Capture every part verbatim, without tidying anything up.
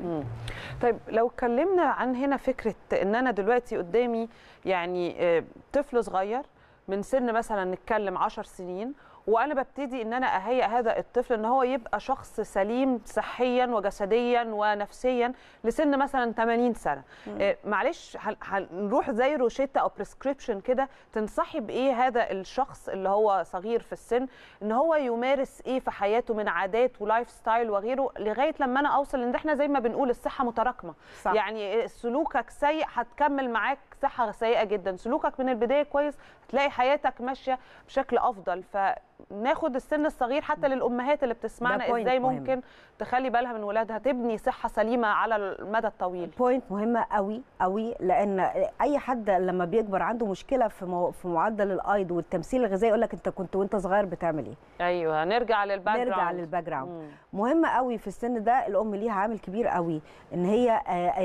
مم. طيب لو اتكلمنا عن هنا فكره ان انا دلوقتي قدامي يعني طفل صغير من سن مثلا نتكلم عشر سنين، وانا ببتدي ان انا اهيئ هذا الطفل ان هو يبقى شخص سليم صحيا وجسديا ونفسيا لسن مثلا ثمانين سنه. آه معلش هنروح زي روشته او بريسكريبشن كده، تنصحي بايه هذا الشخص اللي هو صغير في السن ان هو يمارس ايه في حياته من عادات ولايف ستايل وغيره، لغايه لما انا اوصل ان احنا زي ما بنقول الصحه متراكمه. صح. يعني سلوكك سيء هتكمل معاك صحه سيئه جدا، سلوكك من البدايه كويس هتلاقي حياتك ماشيه بشكل افضل. ف ناخد السن الصغير حتى للامهات اللي بتسمعنا ازاي ممكن مهم. تخلي بالها من ولادها تبني صحه سليمه على المدى الطويل. بوينت مهمه قوي قوي، لان اي حد لما بيكبر عنده مشكله في مو... في معدل الايض والتمثيل الغذائي يقول لك انت كنت وانت صغير بتعمل ايه. ايوه نرجع للباك جراوند. نرجع للباك جراوند. مهم قوي في السن ده الام ليها عامل كبير قوي ان هي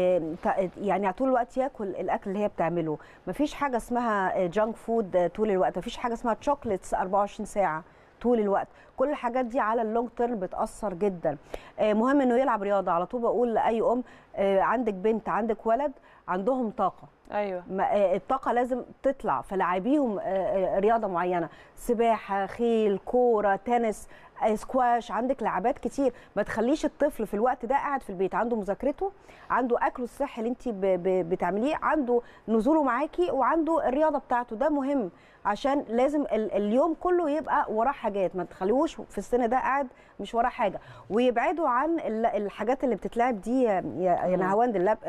يعني طول الوقت ياكل الاكل اللي هي بتعمله. مفيش حاجه اسمها جانك فود طول الوقت، مفيش حاجه اسمها تشوكليتس أربعة وعشرين ساعه طول الوقت. كل الحاجات دي على اللونج تيرم بتاثر جدا. مهم انه يلعب رياضه. على طول بقول لاي ام عندك بنت عندك ولد عندهم طاقه، ايوه الطاقه لازم تطلع، فلعبيهم رياضه معينه، سباحه، خيل، كوره، تنس، سكواش. عندك لعبات كتير. ما تخليش الطفل في الوقت ده قاعد في البيت، عنده مذاكرته، عنده اكله الصحي اللي انت بتعمليه، عنده نزوله معاكي، وعنده الرياضه بتاعته. ده مهم عشان لازم اليوم كله يبقى وراه حاجات. ما تخليهوش في السن ده قاعد مش وراه حاجه. ويبعدوا عن الحاجات اللي بتتلعب دي يا نهاوند، اللاب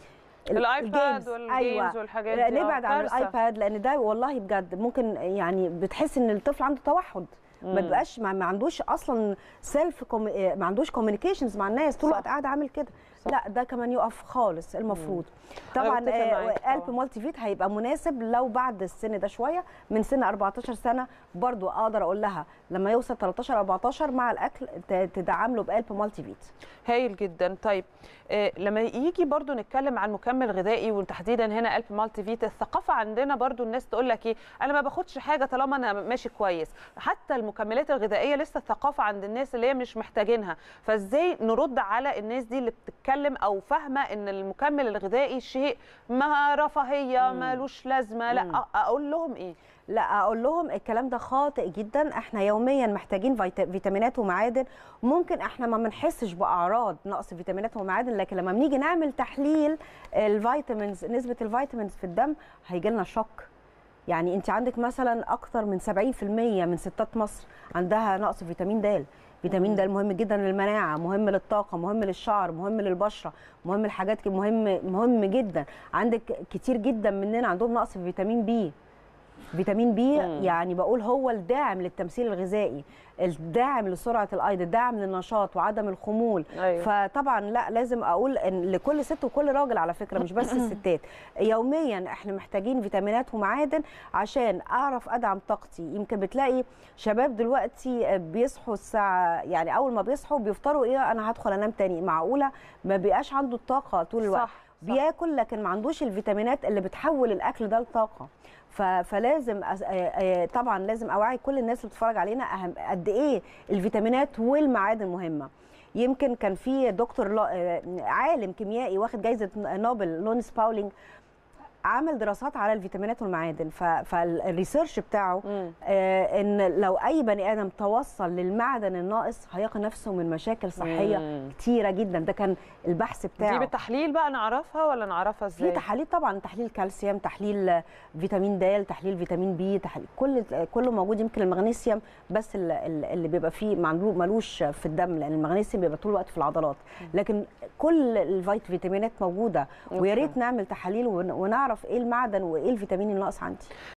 الايباد والجيمز. أيوة. والحاجات دي نبعد عن الايباد، لان ده والله بجد ممكن يعني بتحس ان الطفل عنده توحد. ما بيبقاش ما عندوش اصلا سيلف كوم... ما عندوش كوميونيكيشنز مع الناس، طول الوقت قاعد عامل كده. لا ده كمان يقف خالص المفروض. مم. طبعا قلب مالتي فيت هيبقى مناسب لو بعد السن ده شويه، من سن أربعتاشر سنه برضو اقدر اقول لها لما يوصل تلتاشر أربعتاشر مع الاكل تدعم له بقلب مالتي فيت. هايل جدا. طيب آه لما يجي برضو نتكلم عن مكمل غذائي وتحديدا هنا قلب مالتي فيت، الثقافه عندنا برضو الناس تقول لك ايه، انا ما باخدش حاجه طالما انا ماشي كويس. حتى المكملات الغذائيه لسه الثقافه عند الناس اللي هي مش محتاجينها. فازاي نرد على الناس دي اللي بتتكلم او فاهمه ان المكمل الغذائي شيء ما رفاهيه مالوش لازمه؟ لا مم. اقول لهم ايه؟ لا اقول لهم الكلام ده خاطئ جدا. احنا يوميا محتاجين فيتامينات ومعادن. ممكن احنا ما بنحسش باعراض نقص فيتامينات ومعادن، لكن لما بنيجي نعمل تحليل الفيتامينز، نسبه الفيتامينز في الدم، هيجي لنا شوك. يعني انت عندك مثلا اكتر من سبعين في المية من ستات مصر عندها نقص فيتامين د. فيتامين د مهم جدا للمناعه، مهم للطاقه، مهم للشعر، مهم للبشره، مهم لحاجات مهم مهم جدا. عندك كتير جدا مننا عندهم نقص في فيتامين بي. فيتامين بي يعني بقول هو الداعم للتمثيل الغذائي، الداعم لسرعه الايض، الداعم للنشاط وعدم الخمول. أيوة. فطبعا لا لازم اقول ان لكل ست وكل راجل على فكره، مش بس الستات، يوميا احنا محتاجين فيتامينات ومعادن عشان اعرف ادعم طاقتي. يمكن بتلاقي شباب دلوقتي بيصحوا الساعه، يعني اول ما بيصحوا بيفطروا ايه، انا هدخل انام تاني. معقوله ما بيبقاش عنده الطاقه طول الوقت. صح. بياكل لكن ما عندوش الفيتامينات اللي بتحول الاكل ده لطاقه. فلازم طبعا لازم اوعي كل الناس اللي بتتفرج علينا اهم قد ايه الفيتامينات والمعادن مهمه. يمكن كان في دكتور عالم كيميائي واخد جائزه نوبل لونس باولينج عمل دراسات على الفيتامينات والمعادن. فالريسيرش بتاعه آه ان لو اي بني ادم توصل للمعدن الناقص هيقي نفسه من مشاكل صحيه مم. كتيره جدا. ده كان البحث بتاعه. دي بالتحليل بقى نعرفها ولا نعرفها ازاي؟ في تحاليل طبعا، تحليل كالسيوم، تحليل فيتامين د، تحليل فيتامين بي، تحليل كل كله موجود. يمكن المغنيسيوم بس اللي بيبقى فيه ملوش في الدم، لان المغنيسيوم بيبقى طول الوقت في العضلات، لكن كل الفيتامينات موجوده. ويا ريت نعمل تحاليل ونعرف ايه المعدن وايه الفيتامين الناقص عندي.